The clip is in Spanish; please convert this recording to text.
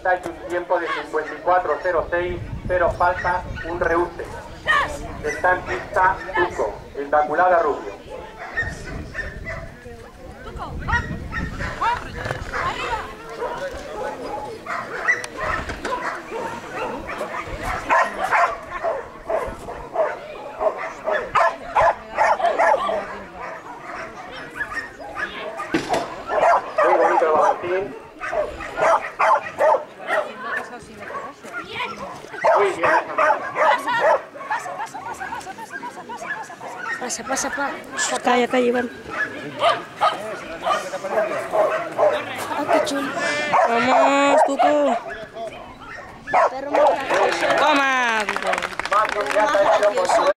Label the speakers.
Speaker 1: pista y un tiempo de 54.06, 0 faltas, un reúte. Está en pista Tuco, Inmaculada Rubio. Muy bonito el balancín. Muy bien.
Speaker 2: Pasa. Acá, Iván. Ah, qué chulo. Vamos, Tuco. Toma, Tuco.
Speaker 1: Más